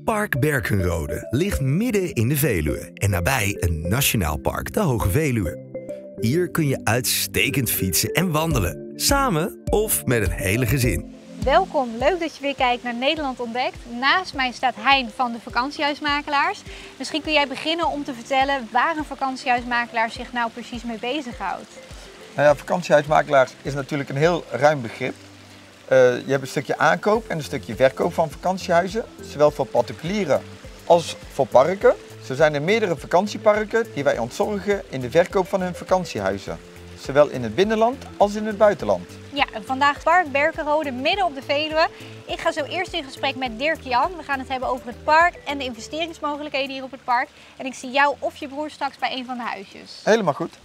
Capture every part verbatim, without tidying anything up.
Park Berkenrode ligt midden in de Veluwe en nabij een nationaal park, de Hoge Veluwe. Hier kun je uitstekend fietsen en wandelen, samen of met het hele gezin. Welkom, leuk dat je weer kijkt naar Nederland Ontdekt. Naast mij staat Hein van de Vakantiehuismakelaars. Misschien kun jij beginnen om te vertellen waar een vakantiehuismakelaar zich nou precies mee bezighoudt. Nou ja, vakantiehuismakelaars is natuurlijk een heel ruim begrip. Uh, je hebt een stukje aankoop en een stukje verkoop van vakantiehuizen, zowel voor particulieren als voor parken. Zo zijn er meerdere vakantieparken die wij ontzorgen in de verkoop van hun vakantiehuizen, zowel in het binnenland als in het buitenland. Ja, en vandaag Park Berkenrode midden op de Veluwe. Ik ga zo eerst in gesprek met Dirk-Jan. We gaan het hebben over het park en de investeringsmogelijkheden hier op het park. En ik zie jou of je broer straks bij een van de huisjes. Helemaal goed.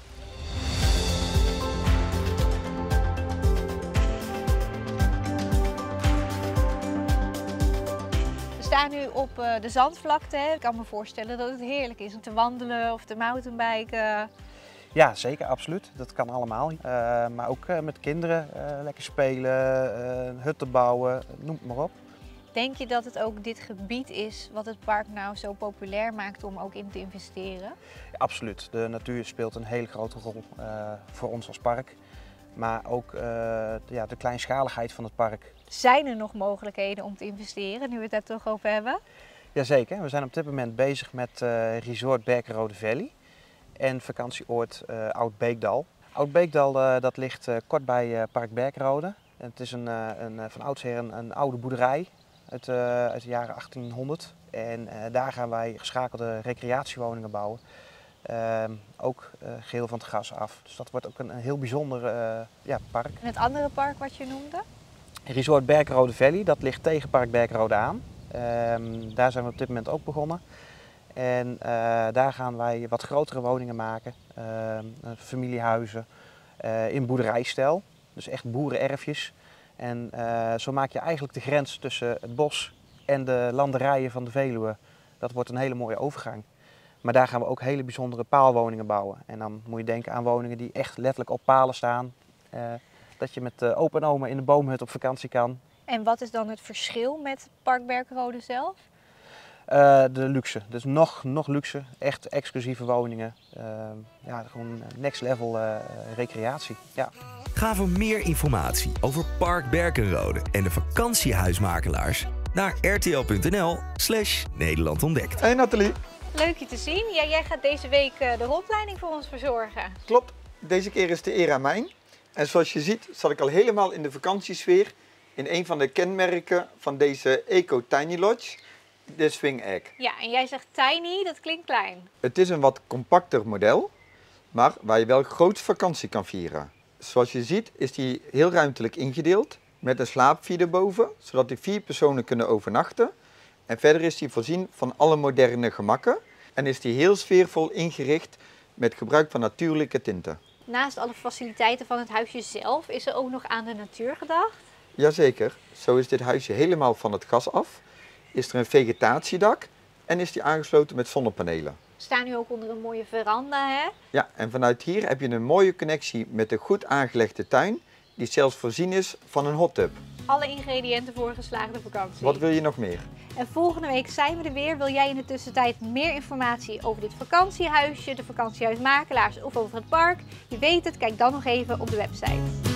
We staan nu op de zandvlakte. Ik kan me voorstellen dat het heerlijk is om te wandelen of te mountainbiken. Ja, zeker, absoluut. Dat kan allemaal. Uh, maar ook uh, met kinderen, uh, lekker spelen, uh, hutten bouwen, noem het maar op. Denk je dat het ook dit gebied is wat het park nou zo populair maakt om ook in te investeren? Ja, absoluut. De natuur speelt een hele grote rol uh, voor ons als park. Maar ook uh, de, ja, de kleinschaligheid van het park. Zijn er nog mogelijkheden om te investeren, nu we het daar toch over hebben? Jazeker, we zijn op dit moment bezig met uh, Resort Berkenrode Valley en vakantieoord uh, Oud-Beekdal. Oud-Beekdal uh, dat ligt uh, kort bij uh, Park Berkenrode. Het is een, uh, een, van oudsher een, een oude boerderij uit, uh, uit de jaren achttienhonderd. En uh, daar gaan wij geschakelde recreatiewoningen bouwen. Uh, ook uh, geheel van het gas af. Dus dat wordt ook een, een heel bijzonder uh, ja, park. En het andere park wat je noemde? Resort Berkenrode Valley, dat ligt tegen Park Berkenrode aan. Uh, daar zijn we op dit moment ook begonnen. En uh, daar gaan wij wat grotere woningen maken, uh, familiehuizen uh, in boerderijstijl. Dus echt boerenerfjes. En uh, zo maak je eigenlijk de grens tussen het bos en de landerijen van de Veluwe. Dat wordt een hele mooie overgang. Maar daar gaan we ook hele bijzondere paalwoningen bouwen. En dan moet je denken aan woningen die echt letterlijk op palen staan. Uh, dat je met uh, opa en oma in de boomhut op vakantie kan. En wat is dan het verschil met Park Berkenrode zelf? Uh, de luxe, dus nog, nog luxe, echt exclusieve woningen. Uh, ja, gewoon next level uh, recreatie. Ja. Ga voor meer informatie over Park Berkenrode en de vakantiehuismakelaars naar rtl.nl slash Nederland Ontdekt. Hey Nathalie. Leuk je te zien. Ja, jij gaat deze week de rondleiding voor ons verzorgen. Klopt, deze keer is de eer aan mij. En zoals je ziet zat ik al helemaal in de vakantiesfeer in een van de kenmerken van deze Eco Tiny Lodge, de Swing Egg. Ja, en jij zegt tiny, dat klinkt klein. Het is een wat compacter model, maar waar je wel groot vakantie kan vieren. Zoals je ziet is die heel ruimtelijk ingedeeld met een slaapvier erboven, zodat er vier personen kunnen overnachten. En verder is die voorzien van alle moderne gemakken en is die heel sfeervol ingericht met gebruik van natuurlijke tinten. Naast alle faciliteiten van het huisje zelf is er ook nog aan de natuur gedacht? Jazeker, zo is dit huisje helemaal van het gas af. Is er een vegetatiedak en is die aangesloten met zonnepanelen. We staan nu ook onder een mooie veranda, hè? Ja, en vanuit hier heb je een mooie connectie met een goed aangelegde tuin, die zelfs voorzien is van een hot tub. Alle ingrediënten voor een geslaagde vakantie. Wat wil je nog meer? En volgende week zijn we er weer. Wil jij in de tussentijd meer informatie over dit vakantiehuisje, de vakantiehuismakelaars of over het park? Je weet het, kijk dan nog even op de website.